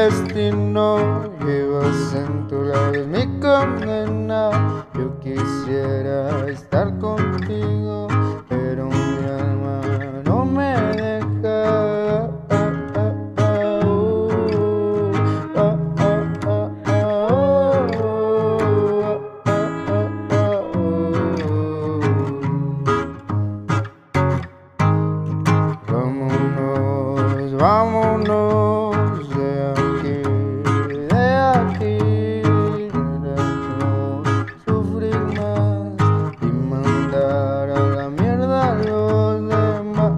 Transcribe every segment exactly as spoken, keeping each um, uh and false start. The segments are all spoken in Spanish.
destino, llevas en tu labio mi condena. Yo quisiera estar contigo, pero mi alma no me deja. Vámonos de aquí, de aquí, no sufrir más y mandar a la mierda a los demás.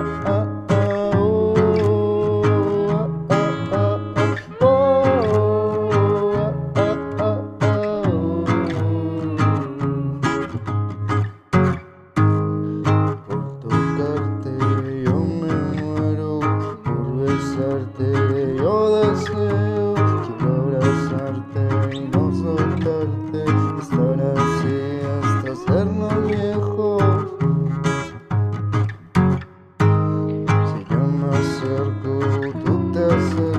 Por tocarte yo me muero, besarte yo deseo, quiero abrazarte y no soltarte, estar así hasta hacernos viejos. Si yo me acerco, tú te acercas.